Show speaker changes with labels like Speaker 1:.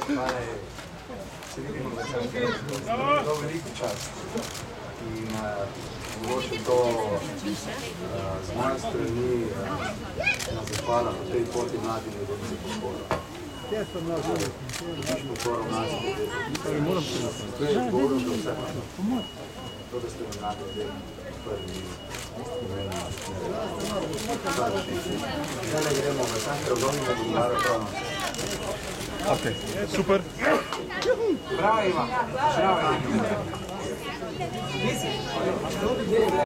Speaker 1: Se vidimo, da je to veliko čast. In mogoče to z moje strani na zahvala po tej poti mladim ljudem za podporo. Viš podporo mladim ljudem. To je odgovorno za vse. To, da ste me mladi ljudem prvi imeni. Zdaj gremo v Sanke Rodovnega Bulgara Prava.
Speaker 2: Ok, super.
Speaker 1: Bravo Ivan. Bravo Ivan.